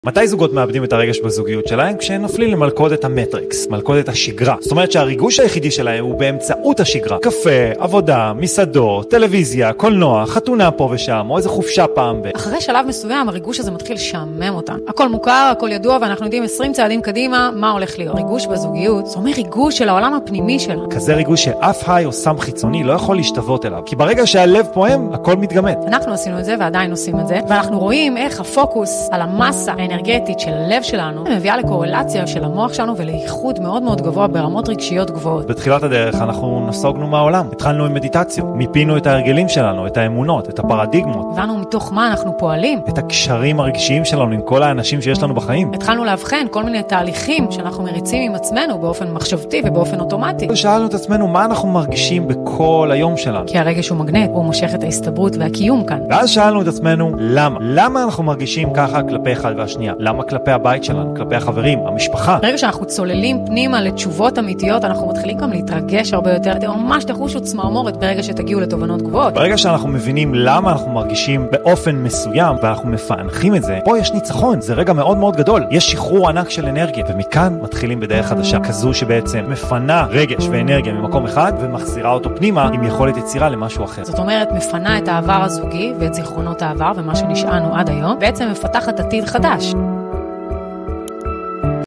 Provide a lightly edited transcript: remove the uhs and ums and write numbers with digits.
מתי זוגות מאבדים את הרגש בזוגיות שלהם? כשהם נופלים למלכודת המטריקס, מלכודת השגרה. זאת אומרת שהריגוש היחידי שלהם הוא באמצעות השגרה. קפה, עבודה, מסעדות, טלוויזיה, קולנוע, חתונה פה ושם, או איזה חופשה פעם אחרי שלב מסוים, הריגוש הזה מתחיל לשעמם אותם. הכל מוכר, הכל ידוע, ואנחנו יודעים 20 צעדים קדימה מה הולך להיות. ריגוש בזוגיות, זאת אומרת ריגוש של העולם הפנימי שלנו. כזה ריגוש שאף היי או סם חיצוני לא יכול להשתוות אליו. כי ברגע שהלב פועם, הכל מתגמד. אנחנו עשינו את זה ועדיין עושים את זה, ואנחנו רואים איך הפוקוס על המסה האנרגטית של הלב שלנו מביאה לקורלציה של המוח שלנו ולאיחוד מאוד מאוד גבוה ברמות רגשיות גבוהות. בתחילת הדרך אנחנו נסוגנו מהעולם. התחלנו עם מדיטציות. מיפינו את ההרגלים שלנו, את האמונות, את הפרדיגמות. הבנו מתוך מה אנחנו פועלים. את הקשרים הרגשיים שלנו עם כל האנשים שיש לנו בחיים. התחלנו להבחן כל מיני תהליכים שאנחנו מריצים עם עצמנו באופן מחשבתי ובאופן אוטומטי. שאלנו את עצמנו מה אנחנו מרגישים בכל היום שלנו. כי הרגש הוא מגנט, הוא מושך את ההסתברות והקיום כאן. ואז שאלנו את עצמנו למה? למה אנחנו מרגישים ככה כלפי אחד והשנייה? למה כלפי הבית שלנו, כלפי החברים, המשפחה? ברגע שאנחנו צוללים פנימה לתשובות אמיתיות, אנחנו מתחילים גם להתרגש הרבה יותר. אתם ממש תחושו צמרמורת ברגע שתגיעו לתובנות גבוהות. ברגע שאנחנו מבינים למה אנחנו מרגישים באופן מסוים ואנחנו מפענחים את זה, פה יש ניצחון, זה רגע מאוד מאוד גדול. יש שחרור ענק של אנרגיה, ומכאן מתחילים בדרך חדשה, כזו שבעצם מפנה רגש ואנרגיה ממקום אחד ומחזירה אותו פנימה עם יכולת יצירה למשהו אחר. זאת אומרת, מפנה את העבר הזוגי ואת זיכרונות העבר ומה שנשארנו עד היום, בעצם מפתחת עתיד חדש.